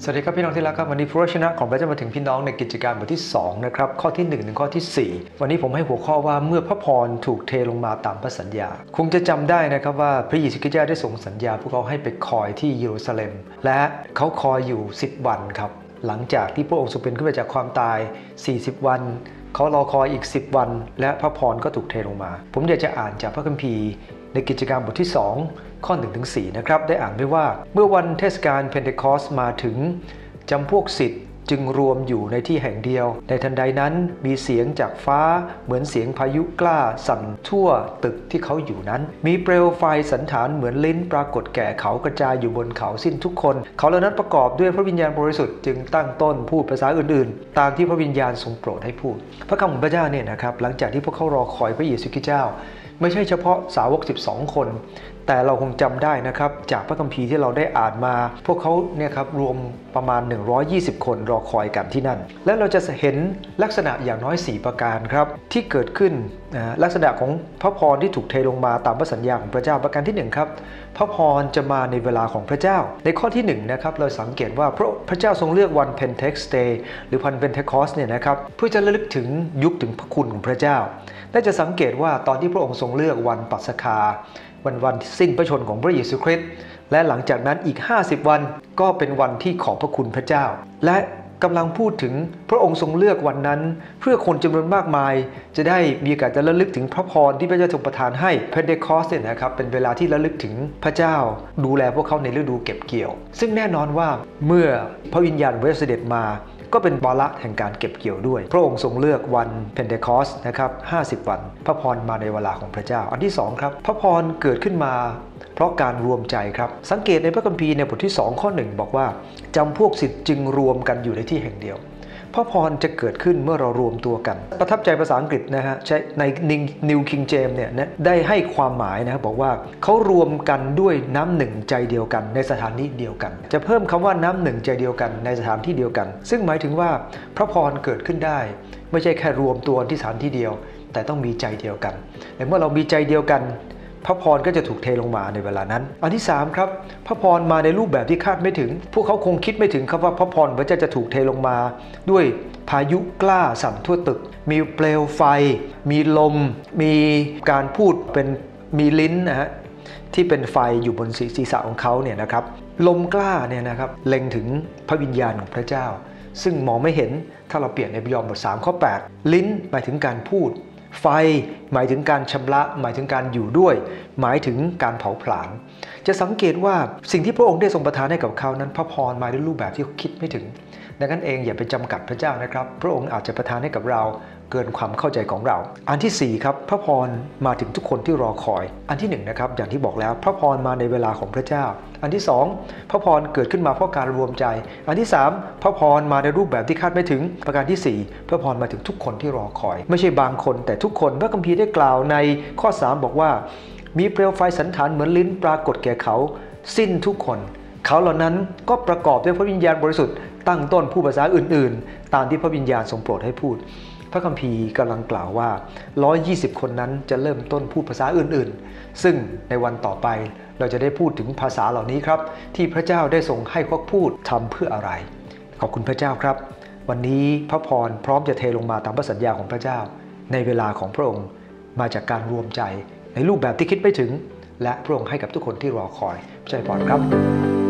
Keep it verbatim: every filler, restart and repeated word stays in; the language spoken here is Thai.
สวัสดีครับพี่น้องที่รักครับวันนี้พระวจนะของพระเจ้ามาถึงพี่น้องในกิจการบทที่สองนะครับข้อที่หนึ่งถึงข้อที่สี่วันนี้ผมให้หัวข้อว่าเมื่อพระพรถูกเทลงมาตามพระสัญญาคงจะจำได้นะครับว่าพระเยซูคริสต์ได้ทรงสัญญาพวกเขาให้ไปคอยที่เยรูซาเล็มและเขาคอยอยู่สิบวันครับหลังจากที่พระองค์ทรงเป็นขึ้นมาจากความตายสี่สิบวันเขารอคอยอีกสิบวันและพระพรก็ถูกเทลงมาผมอยากจะอ่านจากพระคัมภีร์ในกิจการบทที่สองข้อหนึ่งถึงสี่นะครับได้อ่านไว้ว่าเมื่อวันเทศกาลเพนเทคอสมาถึงจำพวกศิษย์จึงรวมอยู่ในที่แห่งเดียวในทันใดนั้นมีเสียงจากฟ้าเหมือนเสียงพายุกล้าสั่นทั่วตึกที่เขาอยู่นั้นมีเปลวไฟสันฐานเหมือนลิ้นปรากฏแก่เขากระจายอยู่บนเขาสิ้นทุกคนเขาเหล่านั้นประกอบด้วยพระวิญญาณบริสุทธิ์จึงตั้งต้นพูดภาษาอื่นๆตามที่พระวิญญาณทรงโปรดให้พูดพระคำของพระเจ้าเนี่ยนะครับหลังจากที่พวกเขารอคอยพระเยซูคริสต์เจ้าไม่ใช่เฉพาะสาวกสิบสองคนแต่เราคงจำได้นะครับจากพระคัมภีร์ที่เราได้อ่านมาพวกเขาเนี่ยครับรวมประมาณหนึ่งร้อยยี่สิบคนรอคอยกันที่นั่นและเราจะเห็นลักษณะอย่างน้อยสี่ประการครับที่เกิดขึ้นนะลักษณะของพระพรที่ถูกเทลงมาตามพระสัญญาของพระเจ้าประการที่หนึ่งครับพระพรจะมาในเวลาของพระเจ้าในข้อที่หนึ่งนะครับเราสังเกตว่าพระพระเจ้าทรงเลือกวันเพนเทคสเตย์หรือวันเพนเทคอสเนี่ยนะครับเพื่อจะระลึกถึงยุคถึงพระคุณของพระเจ้าและจะสังเกตว่าตอนที่พระองค์ทรงเลือกวันปัสกาวันวันสิ้นพระชนของพระเยซูคริสต์และหลังจากนั้นอีกห้าสิบวันก็เป็นวันที่ขอบพระคุณพระเจ้าและกำลังพูดถึงพระองค์ทรงเลือกวันนั้นเพื่อคนจำนวนมากมายจะได้มีโอกาสจะระลึกถึงพระพรที่พระเจ้าทรงประทานให้เพนเทคอสเนี่ยนะครับเป็นเวลาที่ระลึกถึงพระเจ้าดูแลพวกเขาในฤดูเก็บเกี่ยวซึ่งแน่นอนว่าเมื่อพระวิญญาณบริสุทธิ์เสด็จมาก็เป็นวาระแห่งการเก็บเกี่ยวด้วยพระองค์ทรงเลือกวันเพนเทคอสนะครับห้าสิบวันพระพรมาในเวลาของพระเจ้าอันที่สองครับพระพรเกิดขึ้นมาเพราะการรวมใจครับสังเกตในพระคัมภีร์ในบทที่สองข้อหนึ่งบอกว่าจำพวกศิษย์จึงรวมกันอยู่ในที่แห่งเดียวพระพรจะเกิดขึ้นเมื่อเรารวมตัวกันประทับใจภาษาอังกฤษนะฮะใช้ใน New King James เนี่ยได้ให้ความหมายนะครับบอกว่าเขารวมกันด้วยน้ำหนึ่งใจเดียวกันในสถานที่เดียวกันจะเพิ่มคำว่าน้ำหนึ่งใจเดียวกันในสถานที่เดียวกันซึ่งหมายถึงว่าพระพรเกิดขึ้นได้ไม่ใช่แค่รวมตัวที่สถานที่เดียวแต่ต้องมีใจเดียวกันและเมื่อเรามีใจเดียวกันพระพรก็จะถูกเทลงมาในเวลานั้นอันที่สามครับพระพรมาในรูปแบบที่คาดไม่ถึงพวกเขาคงคิดไม่ถึงครับว่าพระพรพระเจ้าจะถูกเทลงมาด้วยพายุกล้าสั่นทั่วตึกมีเปลวไฟมีลมมีการพูดเป็นมีลิ้นนะฮะที่เป็นไฟอยู่บนศีรษะของเขาเนี่ยนะครับลมกล้าเนี่ยนะครับเล็งถึงพระวิญญาณของพระเจ้าซึ่งมองไม่เห็นถ้าเราเปลี่ยนในยอห์นบทสามข้อแปดลิ้นหมายถึงการพูดไฟหมายถึงการชำระหมายถึงการอยู่ด้วยหมายถึงการเผาผลาญจะสังเกตว่าสิ่งที่พระองค์ได้ทรงประทานให้กับเขานั้นพระพรมาในรูปแบบที่คิดไม่ถึงดังนั้นเองอย่าไปจำกัดพระเจ้านะครับพระองค์อาจจะประทานให้กับเราเกินความเข้าใจของเราอันที่สี่ครับพระพรมาถึงทุกคนที่รอคอยอันที่หนึ่งนะครับอย่างที่บอกแล้วพระพรมาในเวลาของพระเจ้าอันที่สองพระพรเกิดขึ้นมาเพราะการรวมใจอันที่สามพระพรมาในรูปแบบที่คาดไม่ถึงประการที่สี่พระพรมาถึงทุกคนที่รอคอยไม่ใช่บางคนแต่ทุกคนพระคัมภีร์ได้กล่าวในข้อสามบอกว่ามีเปลวไฟสันฐานเหมือนลิ้นปรากฏแก่เขาสิ้นทุกคนเขาเหล่านั้นก็ประกอบด้วยพระวิญญาณบริสุทธิ์ตั้งต้นผู้ภาษาอื่นๆตามที่พระวิญญาณทรงโปรดให้พูดพระคัมภีร์กำลังกล่าวว่าหนึ่งร้อยยี่สิบคนนั้นจะเริ่มต้นพูดภาษาอื่นๆซึ่งในวันต่อไปเราจะได้พูดถึงภาษาเหล่านี้ครับที่พระเจ้าได้ทรงให้พวกพูดทำเพื่ออะไรขอบคุณพระเจ้าครับวันนี้พระพรพร้อมจะเทลงมาตามพระสัญญาของพระเจ้าในเวลาของพระองค์มาจากการรวมใจในรูปแบบที่คิดไม่ถึงและพระองค์ให้กับทุกคนที่รอคอยพระเจ้าพรครับ